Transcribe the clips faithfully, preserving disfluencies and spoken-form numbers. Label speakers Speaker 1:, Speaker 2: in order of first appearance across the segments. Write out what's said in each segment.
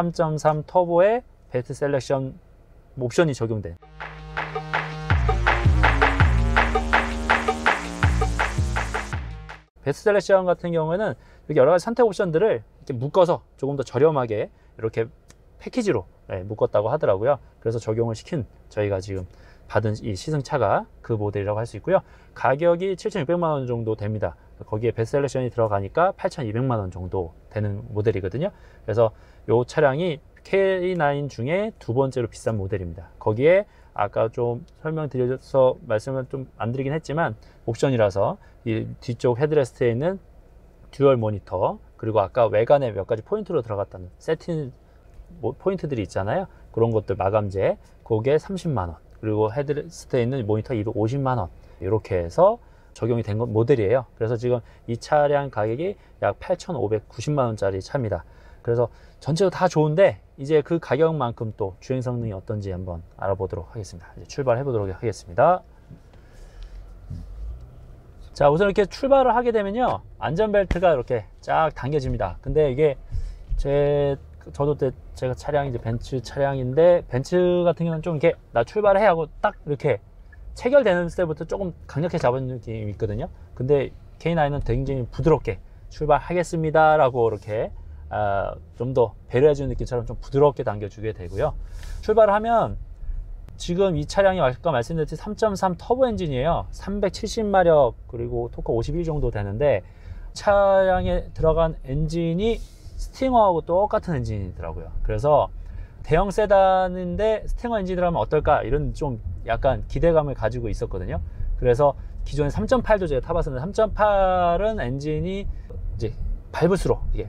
Speaker 1: 삼 점 삼 터보에 베스트 셀렉션 옵션이 적용된. 베스트 셀렉션 같은 경우에는 이렇게 여러 가지 선택 옵션들을 이렇게 묶어서 조금 더 저렴하게 이렇게 패키지로 네, 묶었다고 하더라고요. 그래서 적용을 시킨 저희가 지금 받은 이 시승차가 그 모델이라고 할 수 있고요. 가격이 칠천육백만 원 정도 됩니다. 거기에 베스트 셀렉션이 들어가니까 팔천이백만 원 정도 되는 모델이거든요. 그래서 이 차량이 케이 나인 중에 두 번째로 비싼 모델입니다. 거기에 아까 좀 설명드려서 말씀을 좀 안 드리긴 했지만 옵션이라서 이 뒤쪽 헤드레스트에 있는 듀얼 모니터, 그리고 아까 외관에 몇 가지 포인트로 들어갔다는 세팅 포인트들이 있잖아요. 그런 것들 마감재, 그게 삼십만 원, 그리고 헤드레스트에 있는 모니터 이백오십만 원, 이렇게 해서 적용이 된 모델이에요. 그래서 지금 이 차량 가격이 약 팔천오백구십만 원짜리 차입니다. 그래서 전체로 다 좋은데 이제 그 가격만큼 또 주행 성능이 어떤지 한번 알아보도록 하겠습니다. 이제 출발해 보도록 하겠습니다. 자, 우선 이렇게 출발을 하게 되면요, 안전벨트가 이렇게 쫙 당겨집니다. 근데 이게 제 저도 때 제가 차량이 이제 벤츠 차량인데, 벤츠 같은 경우는 좀 이렇게 나 출발해 하고 딱 이렇게 체결되는 때부터 조금 강력하게 잡은 느낌이 있거든요. 근데 케이 나인은 굉장히 부드럽게 출발하겠습니다 라고 이렇게 아, 좀 더 배려해주는 느낌처럼 좀 부드럽게 당겨주게 되고요. 출발을 하면 지금 이 차량이 아까 말씀드렸듯이 삼 점 삼 터보 엔진이에요. 삼백칠십 마력 그리고 토크 오십일 정도 되는데, 차량에 들어간 엔진이 스팅어하고 똑같은 엔진이더라고요. 그래서 대형 세단인데 스팅어 엔진을 하면 어떨까, 이런 좀 약간 기대감을 가지고 있었거든요. 그래서 기존에 삼 점 팔도 제가 타봤었는데, 삼 점 팔은 엔진이 이제 밟을수록 이게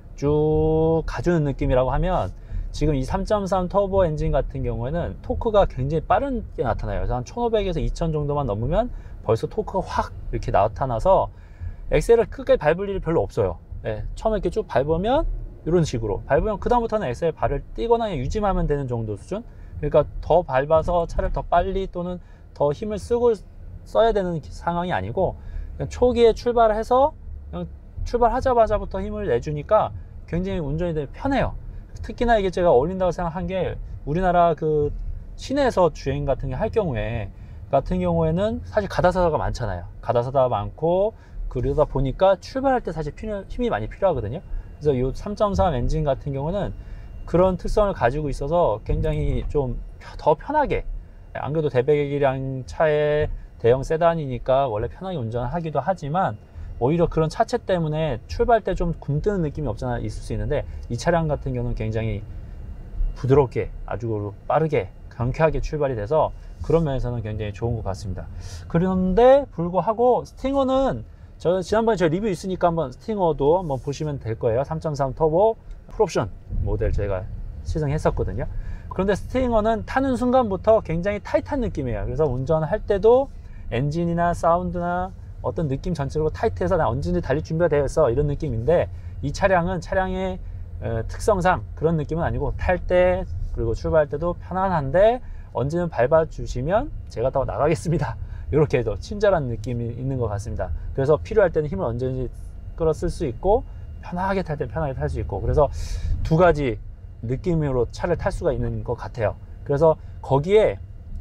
Speaker 1: 쭉 가주는 느낌이라고 하면, 지금 이 삼 점 삼 터보 엔진 같은 경우에는 토크가 굉장히 빠르게 나타나요. 그래서 한 천오백에서 이천 정도만 넘으면 벌써 토크가 확 이렇게 나타나서 엑셀을 크게 밟을 일이 별로 없어요. 네, 처음에 이렇게 쭉 밟으면 이런 식으로 밟으면 그 다음부터는 엑셀 발을 띄거나 유지만 되는 정도 수준. 그러니까 더 밟아서 차를 더 빨리 또는 더 힘을 쓰고 써야 되는 상황이 아니고, 그냥 초기에 출발을 해서 그냥 출발하자마자부터 힘을 내주니까 굉장히 운전이 되게 편해요. 특히나 이게 제가 어울린다고 생각한 게, 우리나라 그 시내에서 주행 같은 게 할 경우에 같은 경우에는 사실 가다사다가 많잖아요. 가다사다가 많고, 그러다 보니까 출발할 때 사실 필요, 힘이 많이 필요하거든요. 그래서 이 삼 점 삼 엔진 같은 경우는 그런 특성을 가지고 있어서 굉장히 좀 더 편하게, 안 그래도 대배기량 차의 대형 세단이니까 원래 편하게 운전하기도 하지만, 오히려 그런 차체 때문에 출발 때 좀 굼뜨는 느낌이 없잖아 있을 수 있는데, 이 차량 같은 경우는 굉장히 부드럽게 아주 빠르게 경쾌하게 출발이 돼서 그런 면에서는 굉장히 좋은 것 같습니다. 그런데 불구하고 스팅어는, 저 지난번에 저 리뷰 있으니까 한번 스팅어도 한번 보시면 될 거예요. 삼 점 삼 터보 풀옵션 모델 제가 시승했었거든요. 그런데 스팅어는 타는 순간부터 굉장히 타이트한 느낌이에요. 그래서 운전할 때도 엔진이나 사운드나 어떤 느낌 전체로 타이트해서 나 언제든지 달릴 준비가 되어 있어, 이런 느낌인데, 이 차량은 차량의 어, 특성상 그런 느낌은 아니고, 탈 때 그리고 출발할 때도 편안한데 언제는 밟아 주시면 제가 더 나가겠습니다, 이렇게 더 친절한 느낌이 있는 것 같습니다. 그래서 필요할 때는 힘을 언제든지 끌어 쓸 수 있고, 편하게 탈 때는 편하게 탈 수 있고, 그래서 두 가지 느낌으로 차를 탈 수가 있는 것 같아요. 그래서 거기에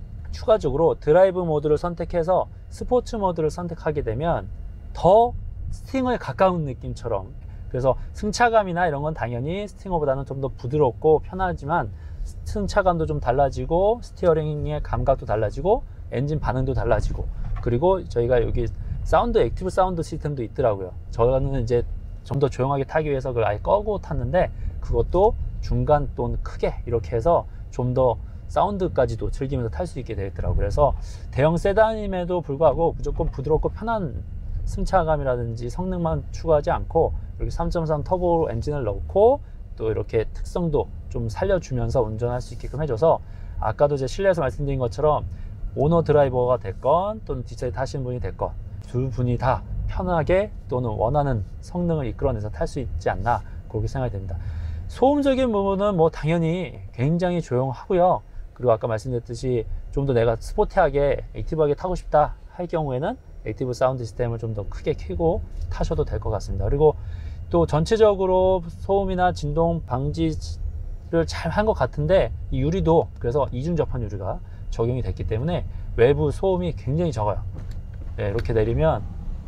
Speaker 1: 추가적으로 드라이브 모드를 선택해서 스포츠 모드를 선택하게 되면 더 스팅어에 가까운 느낌처럼, 그래서 승차감이나 이런 건 당연히 스팅어보다는 좀 더 부드럽고 편하지만, 승차감도 좀 달라지고, 스티어링의 감각도 달라지고, 엔진 반응도 달라지고, 그리고 저희가 여기 사운드, 액티브 사운드 시스템도 있더라고요. 저는 이제 좀 더 조용하게 타기 위해서 그걸 아예 꺼고 탔는데, 그것도 중간 또는 크게 이렇게 해서 좀 더 사운드까지도 즐기면서 탈 수 있게 되어 있더라고요. 그래서 대형 세단임에도 불구하고 무조건 부드럽고 편한 승차감이라든지 성능만 추구하지 않고, 이렇게 삼 점 삼 터보 엔진을 넣고 또 이렇게 특성도 좀 살려주면서 운전할 수 있게끔 해줘서, 아까도 제 실내에서 말씀드린 것처럼 오너 드라이버가 됐건 또는 뒷자리 타시는 분이 됐건 두 분이 다 편하게 또는 원하는 성능을 이끌어내서 탈 수 있지 않나, 그렇게 생각이 됩니다. 소음적인 부분은 뭐 당연히 굉장히 조용하고요. 그리고 아까 말씀드렸듯이 좀 더 내가 스포티하게 액티브하게 타고 싶다 할 경우에는 액티브 사운드 시스템을 좀 더 크게 켜고 타셔도 될 것 같습니다. 그리고 또 전체적으로 소음이나 진동 방지 잘 한 것 같은데 이 유리도 그래서 이중 접합 유리가 적용이 됐기 때문에 외부 소음이 굉장히 적어요. 네, 이렇게 내리면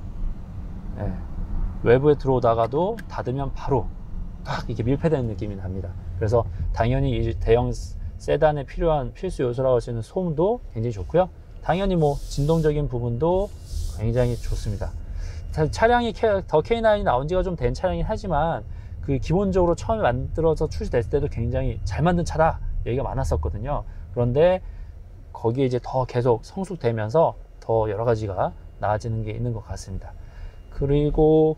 Speaker 1: 네, 외부에 들어오다가도 닫으면 바로 딱 이렇게 밀폐되는 느낌이 납니다. 그래서 당연히 이 대형 세단에 필요한 필수 요소라고 할 수 있는 소음도 굉장히 좋고요. 당연히 뭐 진동적인 부분도 굉장히 좋습니다. 차량이 더 케이 나인이 나온 지가 좀 된 차량이긴 하지만 그 기본적으로 처음에 만들어서 출시됐을 때도 굉장히 잘 만든 차다 얘기가 많았었거든요. 그런데 거기에 이제 더 계속 성숙되면서 더 여러 가지가 나아지는 게 있는 것 같습니다. 그리고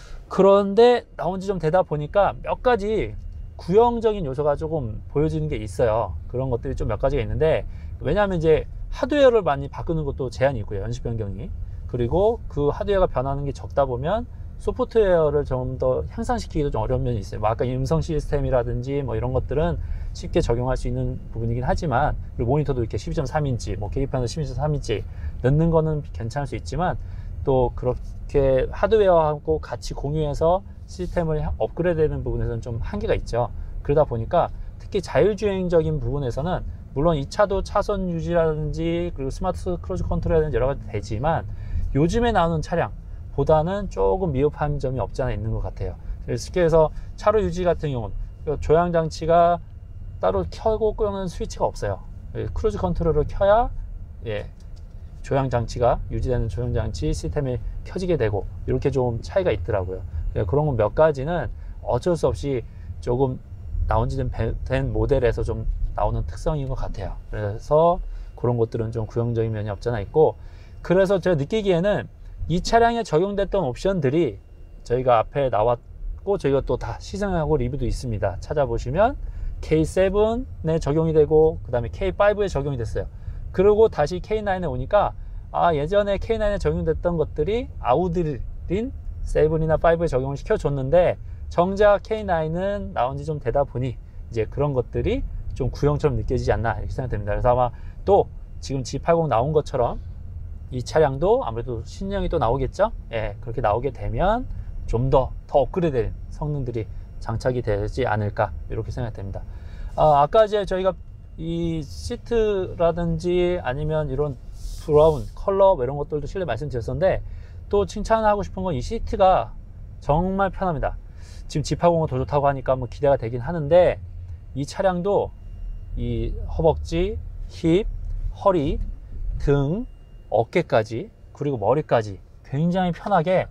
Speaker 1: 그런데 나온 지 좀 되다 보니까 몇 가지 구형적인 요소가 조금 보여지는 게 있어요. 그런 것들이 좀 몇 가지가 있는데, 왜냐하면 이제 하드웨어를 많이 바꾸는 것도 제한이 있고요, 연식 변경이. 그리고 그 하드웨어가 변하는 게 적다 보면 소프트웨어를 좀 더 향상시키기도 좀 어려운 면이 있어요. 뭐 아까 음성 시스템이라든지 뭐 이런 것들은 쉽게 적용할 수 있는 부분이긴 하지만, 그리고 모니터도 이렇게 십이 점 삼 인치, 뭐 계기판도 십이 점 삼 인치 넣는 거는 괜찮을 수 있지만, 또 그렇게 하드웨어하고 같이 공유해서 시스템을 업그레이드되는 부분에서는 좀 한계가 있죠. 그러다 보니까 특히 자율주행적인 부분에서는 물론 이 차도 차선 유지라든지 그리고 스마트 크루즈 컨트롤이라든지 여러 가지 되지만, 요즘에 나오는 차량보다는 조금 미흡한 점이 없지 않아 있는 것 같아요. 쉽게 해서 차로 유지 같은 경우는 조향 장치가 따로 켜고 끄는 스위치가 없어요. 크루즈 컨트롤을 켜야 예, 조향 장치가 유지되는 조향 장치 시스템이 켜지게 되고, 이렇게 좀 차이가 있더라고요. 그런 건 몇 가지는 어쩔 수 없이 조금 나온 지 된 모델에서 좀 나오는 특성인 것 같아요. 그래서 그런 것들은 좀 구형적인 면이 없잖아 있고, 그래서 제가 느끼기에는 이 차량에 적용됐던 옵션들이 저희가 앞에 나왔고, 저희가 또 다 시승하고 리뷰도 있습니다. 찾아보시면 케이 세븐에 적용이 되고, 그 다음에 케이 파이브에 적용이 됐어요. 그리고 다시 케이 나인에 오니까 아, 예전에 케이 나인에 적용됐던 것들이 아우디린 세븐이나 파이브에 적용을 시켜줬는데, 정작 케이 나인은 나온 지 좀 되다 보니 이제 그런 것들이 좀 구형처럼 느껴지지 않나 이렇게 생각됩니다. 그래서 아마 또 지금 지 팔십 나온 것처럼 이 차량도 아무래도 신형이 또 나오겠죠. 예, 그렇게 나오게 되면 좀 더 더 업그레이드된 성능들이 장착이 되지 않을까 이렇게 생각됩니다. 아, 아까 이제 저희가 이 시트라든지 아니면 이런 브라운 컬러 뭐 이런 것들도 실내 말씀드렸었는데, 또 칭찬하고 싶은 건 이 시트가 정말 편합니다. 지금 지 팔십은 더 좋다고 하니까 뭐 기대가 되긴 하는데, 이 차량도 이 허벅지, 힙, 허리, 등, 어깨까지 그리고 머리까지 굉장히 편하게,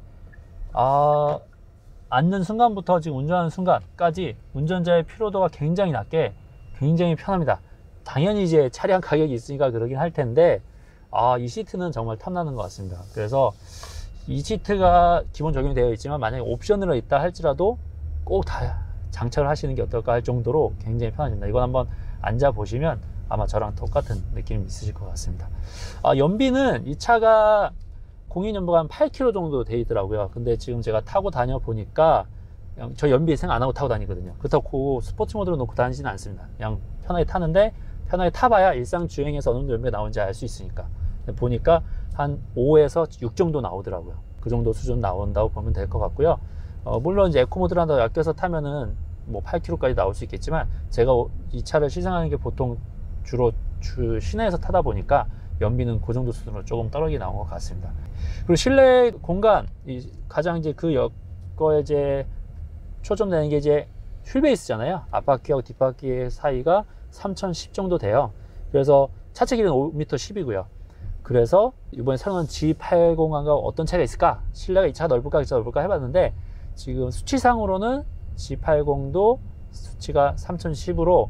Speaker 1: 아, 앉는 순간부터 지금 운전하는 순간까지 운전자의 피로도가 굉장히 낮게 굉장히 편합니다. 당연히 이제 차량 가격이 있으니까 그러긴 할 텐데, 아, 이 시트는 정말 탐나는 것 같습니다. 그래서 이 시트가 기본 적용이 되어 있지만, 만약에 옵션으로 있다 할지라도 꼭 다 장착을 하시는 게 어떨까 할 정도로 굉장히 편합니다. 이건 한번 앉아 보시면 아마 저랑 똑같은 느낌이 있으실 것 같습니다. 아, 연비는 이 차가 공인 연비가 한 팔 킬로미터 정도 돼 있더라고요. 근데 지금 제가 타고 다녀 보니까 저 연비 생각 안 하고 타고 다니거든요. 그렇다고 스포츠 모드로 놓고 다니지는 않습니다. 그냥 편하게 타는데, 편하게 타봐야 일상 주행에서 어느 정도 연비가 나오는지 알 수 있으니까. 보니까 한 오에서 육 정도 나오더라고요. 그 정도 수준 나온다고 보면 될 것 같고요. 어, 물론 이제 에코 모드를 한다고 아껴서 타면은 뭐 팔 킬로미터까지 나올 수 있겠지만, 제가 이 차를 시승하는 게 보통 주로 주 시내에서 타다 보니까 연비는 그 정도 수준으로 조금 떨어지게 나온 것 같습니다. 그리고 실내 공간, 이 가장 이제 그 여거에 이제 초점되는 게 이제 휠베이스잖아요. 앞바퀴하고 뒷바퀴의 사이가 삼천십 정도 돼요. 그래서 차체 길이는 오 미터 십이고요. 그래서 이번에 새로 나온 지 팔십과 어떤 차가 있을까? 실내가 이 차가 넓을까, 이 차가 넓을까 해봤는데, 지금 수치상으로는 지 팔십도 수치가 삼천십으로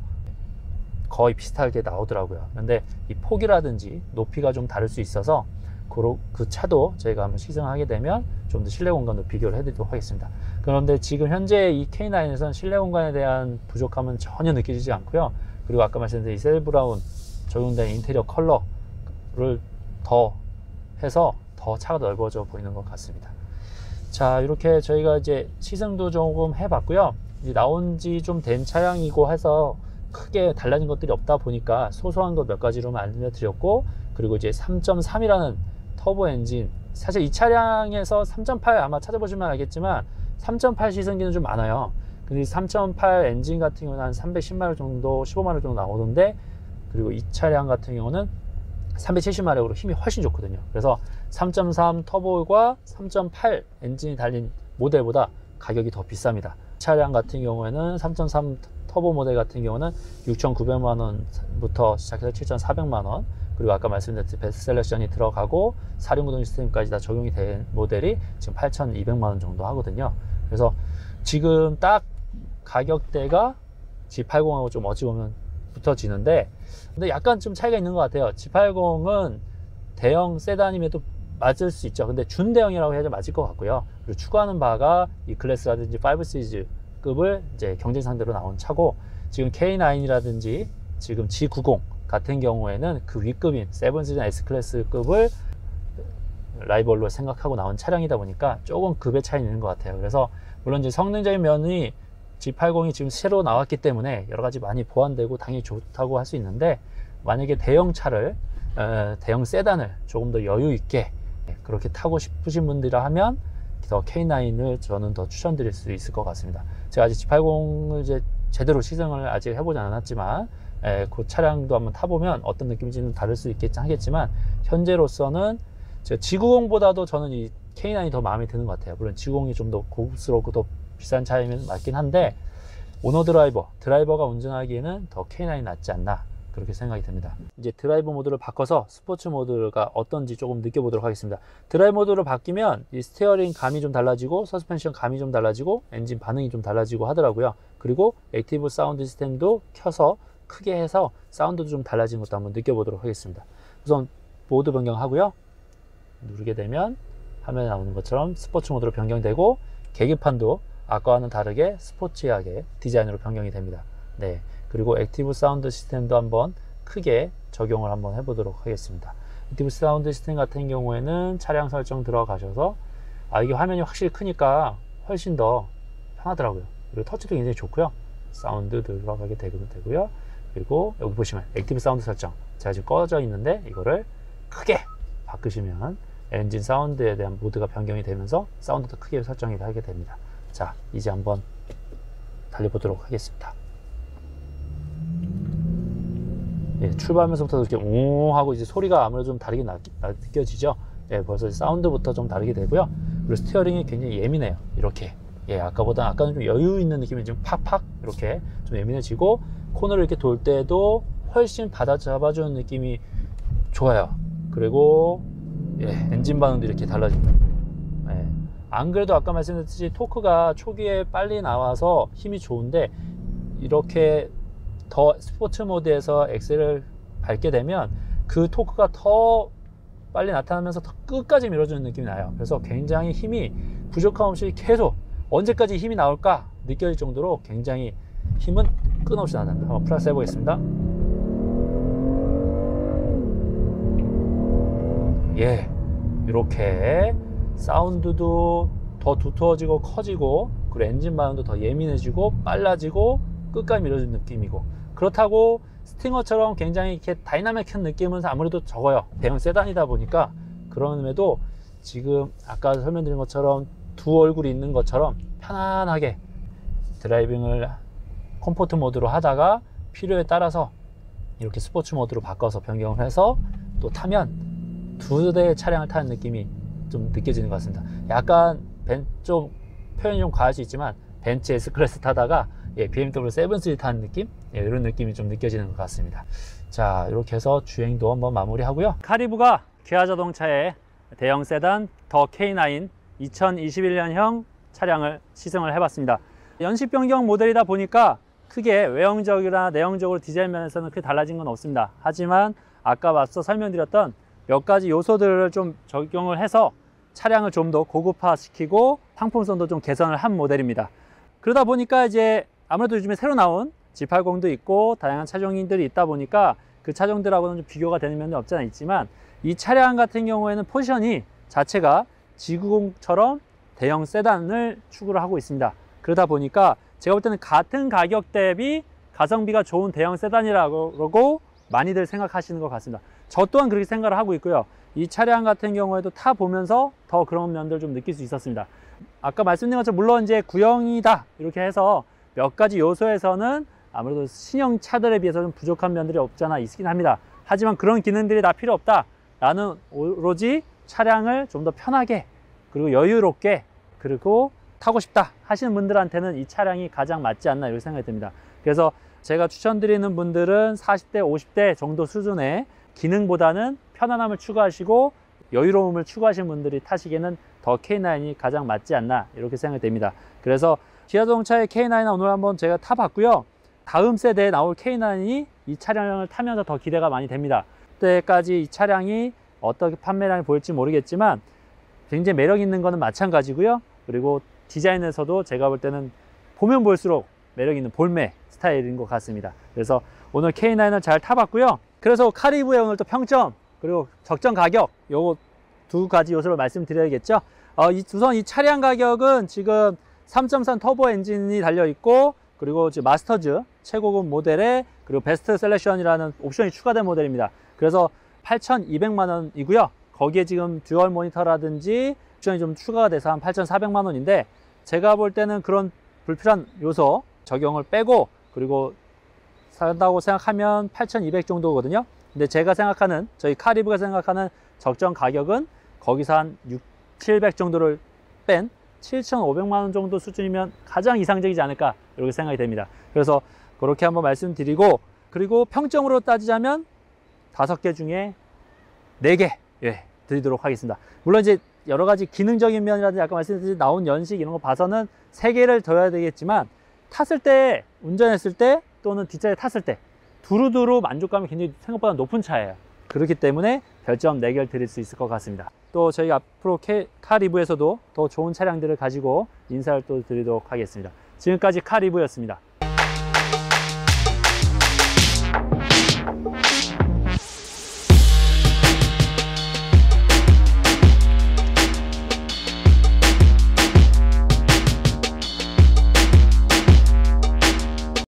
Speaker 1: 거의 비슷하게 나오더라고요. 근데 이 폭이라든지 높이가 좀 다를 수 있어서 그 차도 저희가 한번 시승하게 되면 좀 더 실내 공간도 비교를 해드리도록 하겠습니다. 그런데 지금 현재 이 케이 나인에서는 실내 공간에 대한 부족함은 전혀 느껴지지 않고요. 그리고 아까 말씀드린 이 셀 브라운 적용된 인테리어 컬러를 더 해서 더 차가 넓어져 보이는 것 같습니다. 자, 이렇게 저희가 이제 시승도 조금 해봤고요. 이제 나온 지 좀 된 차량이고 해서 크게 달라진 것들이 없다 보니까 소소한 것 몇 가지로만 알려드렸고, 그리고 이제 삼 점 삼이라는 터보 엔진, 사실 이 차량에서 삼 점 팔 아마 찾아보시면 알겠지만 삼 점 팔 시승기는 좀 많아요. 근데 삼 점 팔 엔진 같은 경우는 한 삼백십 마력 정도, 십오 마력 정도 나오던데, 그리고 이 차량 같은 경우는 삼백칠십 마력으로 힘이 훨씬 좋거든요. 그래서 삼 점 삼 터보과 삼 점 팔 엔진이 달린 모델보다 가격이 더 비쌉니다. 차량 같은 경우에는 삼 점 삼 터보 모델 같은 경우는 육천구백만 원부터 시작해서 칠천사백만 원, 그리고 아까 말씀드렸듯이 베스트 셀렉션이 들어가고 사륜구동 시스템까지 다 적용이 된 모델이 지금 팔천이백만 원 정도 하거든요. 그래서 지금 딱 가격대가 지 팔십하고 좀 어찌 보면 붙어지는데, 근데 약간 좀 차이가 있는 것 같아요. 지 팔십은 대형 세단임에도 맞을 수 있죠. 근데 준대형이라고 해야지 맞을 것 같고요. 그리고 추구하는 바가 이 클래스라든지 오 시리즈급을 이제 경쟁 상대로 나온 차고, 지금 케이 나인이라든지 지금 지 구십 같은 경우에는 그 윗급인 칠 시리즈 S클래스급을 라이벌로 생각하고 나온 차량이다 보니까 조금 급의 차이는 있는 것 같아요. 그래서 물론 이제 성능적인 면이 지 팔십이 지금 새로 나왔기 때문에 여러 가지 많이 보완되고 당연히 좋다고 할 수 있는데, 만약에 대형 차를 어, 대형 세단을 조금 더 여유 있게 그렇게 타고 싶으신 분들이라 하면 더 케이 나인을 저는 더 추천드릴 수 있을 것 같습니다. 제가 아직 지 팔십을 이제 제대로 시승을 아직 해보지 않았지만, 에, 그 차량도 한번 타보면 어떤 느낌인지는 다를 수 있겠지 하겠지만, 현재로서는 지 구십보다도 저는 이 케이 나인이 더 마음에 드는 것 같아요. 물론 지 구십이 좀 더 고급스럽고 더 비싼 차이면 맞긴 한데, 오너 드라이버, 드라이버가 운전하기에는 더 케이 나인이 낫지 않나, 그렇게 생각이 듭니다. 이제 드라이브 모드를 바꿔서 스포츠 모드가 어떤지 조금 느껴보도록 하겠습니다. 드라이브 모드로 바뀌면 이 스티어링 감이 좀 달라지고 서스펜션 감이 좀 달라지고 엔진 반응이 좀 달라지고 하더라고요. 그리고 액티브 사운드 시스템도 켜서 크게 해서 사운드도 좀 달라진 것도 한번 느껴보도록 하겠습니다. 우선 모드 변경하고요. 누르게 되면 화면에 나오는 것처럼 스포츠 모드로 변경되고, 계기판도 아까와는 다르게 스포츠하게 디자인으로 변경이 됩니다. 네, 그리고 액티브 사운드 시스템도 한번 크게 적용을 한번 해보도록 하겠습니다. 액티브 사운드 시스템 같은 경우에는 차량 설정 들어가셔서, 아 이게 화면이 확실히 크니까 훨씬 더 편하더라고요. 그리고 터치도 굉장히 좋고요. 사운드 들어가게 되고요. 그리고 여기 보시면 액티브 사운드 설정, 제가 지금 꺼져 있는데 이거를 크게 바꾸시면 엔진 사운드에 대한 모드가 변경이 되면서 사운드도 크게 설정이 하게 됩니다. 자, 이제 한번 달려보도록 하겠습니다. 예, 출발하면서부터 이렇게 웅 하고 이제 소리가 아무래도 좀 다르게 나, 나, 느껴지죠. 예, 벌써 사운드부터 좀 다르게 되고요. 그리고 스티어링이 굉장히 예민해요. 이렇게. 예, 아까보다 아까는 좀 여유 있는 느낌이 좀 팍팍 이렇게 좀 예민해지고, 코너를 이렇게 돌 때도 훨씬 받아 잡아주는 느낌이 좋아요. 그리고 예, 엔진 반응도 이렇게 달라집니다. 예, 안 그래도 아까 말씀드렸듯이 토크가 초기에 빨리 나와서 힘이 좋은데, 이렇게 더 스포츠 모드에서 엑셀을 밟게 되면 그 토크가 더 빨리 나타나면서 더 끝까지 밀어주는 느낌이 나요. 그래서 굉장히 힘이 부족함 없이 계속 언제까지 힘이 나올까 느껴질 정도로 굉장히 힘은 끊임없이 나다. 한번 플러스 해보겠습니다. 예, 이렇게 사운드도 더 두터워지고 커지고, 그리고 엔진 반응도 더 예민해지고 빨라지고 끝까지 밀어주는 느낌이고, 그렇다고 스팅어처럼 굉장히 이렇게 다이나믹한 느낌은 아무래도 적어요. 대형 세단이다 보니까. 그럼에도 지금 아까 설명드린 것처럼 두 얼굴이 있는 것처럼 편안하게 드라이빙을 컴포트 모드로 하다가 필요에 따라서 이렇게 스포츠 모드로 바꿔서 변경을 해서 또 타면 두 대의 차량을 타는 느낌이 좀 느껴지는 것 같습니다. 약간 벤, 좀 표현이 좀 과할 수 있지만 벤츠 S클래스 타다가 예, 비엠더블유 세븐 시리즈 타는 느낌? 예, 이런 느낌이 좀 느껴지는 것 같습니다. 자, 이렇게 해서 주행도 한번 마무리 하고요. 카리브가 기아 자동차의 대형 세단 더 케이 나인 이천이십일 년형 차량을 시승을 해봤습니다. 연식 변경 모델이다 보니까 크게 외형적이나 내형적으로 디자인 면에서는 크게 달라진 건 없습니다. 하지만 아까 앞서 설명드렸던 몇 가지 요소들을 좀 적용을 해서 차량을 좀 더 고급화시키고 상품성도 좀 개선을 한 모델입니다. 그러다 보니까 이제 아무래도 요즘에 새로 나온 지 팔십도 있고 다양한 차종들이 있다 보니까 그 차종들하고는 좀 비교가 되는 면이 없지 않아 있지만, 이 차량 같은 경우에는 포지션이 자체가 지 구십처럼 대형 세단을 추구를 하고 있습니다. 그러다 보니까 제가 볼 때는 같은 가격 대비 가성비가 좋은 대형 세단이라고 많이들 생각하시는 것 같습니다. 저 또한 그렇게 생각을 하고 있고요. 이 차량 같은 경우에도 타보면서 더 그런 면들을 좀 느낄 수 있었습니다. 아까 말씀드린 것처럼 물론 이제 구형이다 이렇게 해서 몇 가지 요소에서는 아무래도 신형 차들에 비해서 좀 부족한 면들이 없잖아 있긴 합니다. 하지만 그런 기능들이 다 필요 없다. 나는 오로지 차량을 좀 더 편하게 그리고 여유롭게 그리고 타고 싶다 하시는 분들한테는 이 차량이 가장 맞지 않나 이렇게 생각이 듭니다. 그래서 제가 추천드리는 분들은 사십 대 오십 대 정도 수준의 기능보다는 편안함을 추구하시고 여유로움을 추구하시는 분들이 타시기에는 더 케이 나인이 가장 맞지 않나 이렇게 생각이 됩니다. 그래서 기아자동차의 케이 나인 오늘 한번 제가 타봤고요. 다음 세대에 나올 케이 나인이 이 차량을 타면서 더 기대가 많이 됩니다. 그때까지 이 차량이 어떻게 판매량이 보일지 모르겠지만 굉장히 매력 있는 거는 마찬가지고요. 그리고 디자인에서도 제가 볼 때는 보면 볼수록 매력 있는 볼매 스타일인 것 같습니다. 그래서 오늘 케이 나인을 잘 타봤고요. 그래서 카리브의 오늘 또 평점 그리고 적정 가격 요거 두 가지 요소를 말씀드려야겠죠. 어, 이, 우선 이 차량 가격은 지금 삼 점 삼 터보 엔진이 달려 있고 그리고 지금 마스터즈 최고급 모델에 그리고 베스트 셀렉션이라는 옵션이 추가된 모델입니다. 그래서 팔천이백만 원이고요. 거기에 지금 듀얼 모니터라든지 옵션이 좀 추가가 돼서 한 팔천사백만 원인데 제가 볼 때는 그런 불필요한 요소 적용을 빼고 그리고 산다고 생각하면 팔천이백 정도거든요. 근데 제가 생각하는 저희 카리브가 생각하는 적정 가격은 거기서 한 육백, 칠백 정도를 뺀 칠천오백만 원 정도 수준이면 가장 이상적이지 않을까 이렇게 생각이 됩니다. 그래서 그렇게 한번 말씀드리고 그리고 평점으로 따지자면 다섯 개 중에 네 개 예, 드리도록 하겠습니다. 물론 이제 여러 가지 기능적인 면이라든지 아까 말씀드린 나온 연식 이런 거 봐서는 세 개를 둬야 되겠지만 탔을 때 운전했을 때 또는 뒷자리에 탔을 때 두루두루 만족감이 굉장히 생각보다 높은 차예요. 그렇기 때문에 별점 네 개를 드릴 수 있을 것 같습니다. 또 저희 앞으로 카리브에서도 더 좋은 차량들을 가지고 인사를 또 드리도록 하겠습니다. 지금까지 카리브였습니다.